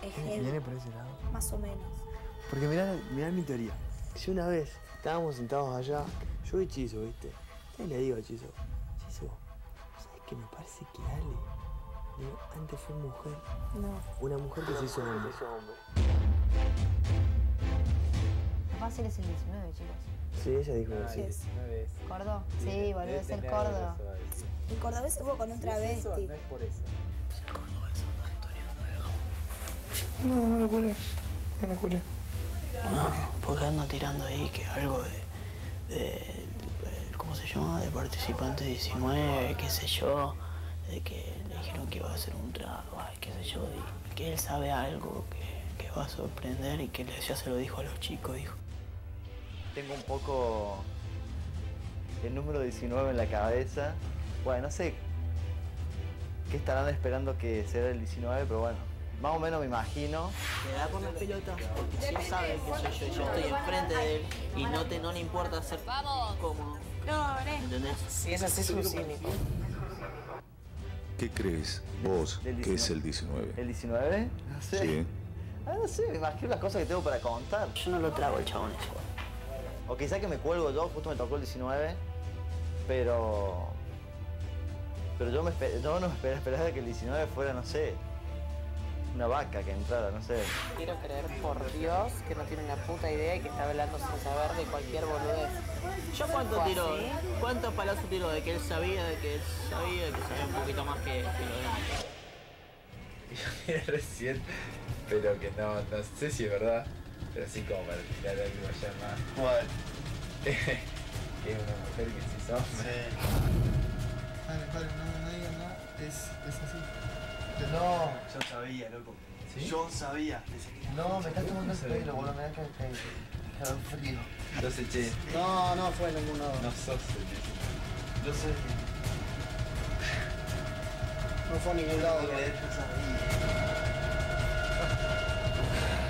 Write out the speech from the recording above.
Es heavy. Viene por ese lado. Más o menos. Porque mirá mi teoría. Si una vez estábamos sentados allá, yo y Chizo, ¿viste? Y le digo a Chizo, ¿sabes qué? Me parece que Ale, digo, antes fue mujer. No. Una mujer que se hizo hombre. Capaz él es el 19, chicos. Sí, ella dijo que sí. Es. ¿Cordo? Sí, volvió a ser Cordo. El cordobés se fue con un travesti. No es por eso. No lo culé. No lo culé. Porque anda tirando ahí que algo ¿cómo se llama? De participante 19, qué sé yo, de que le dijeron que iba a hacer un trago, qué sé yo, y que él sabe algo que va a sorprender y que ya se lo dijo a los chicos, dijo. Tengo un poco el número 19 en la cabeza. Bueno, no sé qué estarán esperando que sea el 19, pero bueno, más o menos me imagino. Le da por las pelotas porque si él sabe que soy yo estoy enfrente de él y no le importa ser cómodo. No, ¿Entendés? Si es así, es un cínico. ¿Qué crees vos Del que es el 19? ¿El 19? No sé. Sí. No sé, me imagino las cosas que tengo para contar. Yo no lo trago el chabón ese. O quizá que me cuelgo yo, justo me tocó el 19, pero yo no me esperaba que el 19 fuera, no sé, una vaca que entrara, no sé. Quiero creer por Dios que no tiene una puta idea y que está hablando sin saber de cualquier boludez. ¿Yo cuánto ¿O tiró? así? ¿Cuántos palazos tiró? De que él sabía, de que él sabía, que sabía un poquito más que lo demás. Yo miré recién, pero que no sé si es verdad, pero sí como para tirar algo ya más. ¿Cuál? Que es una mujer que se hizo hombre. Padre, no digan nada. Es así. No, yo sabía, loco. ¿Sí? Yo sabía. No, me estás tomando el pelo, boludo, me da que frío. Entonces, che, No fue ningún lado. no sos el Yo sé. No fue a ningún lado.